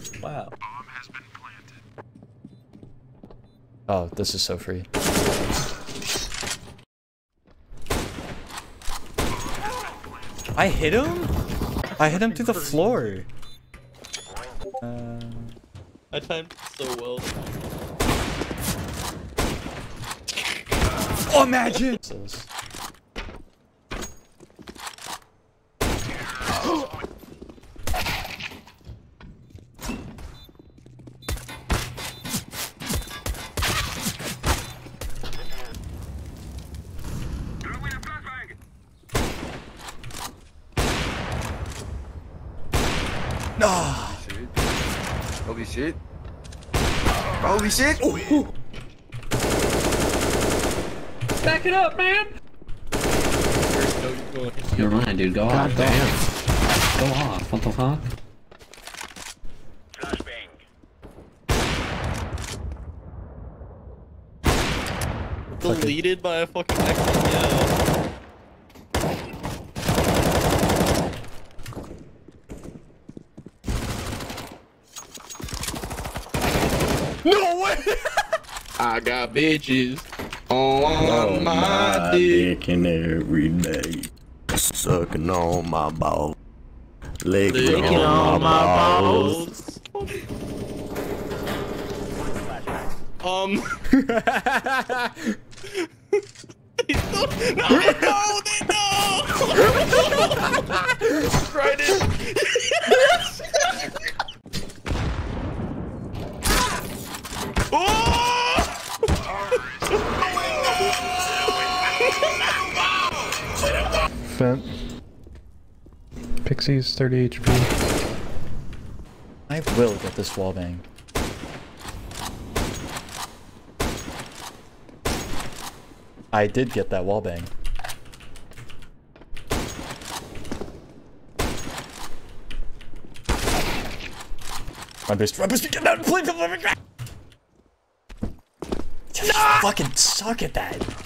Wow. Oh, this is so free. I hit him? I hit him through the floor. I timed so well. Oh, imagine! No! Holy shit. Holy shit! Ooh. Back it up, man! You're lying, dude. Go off. Go off. What the fuck? Deleted by a fucking accident, yeah. No way! I got bitches on my dick every day, sucking on my balls, licking licking on my balls. No, right in. Vent. Pixies, 30 HP. I will get this wall bang. I did get that wall bang. Run boost, get out, please, no! Fucking suck at that.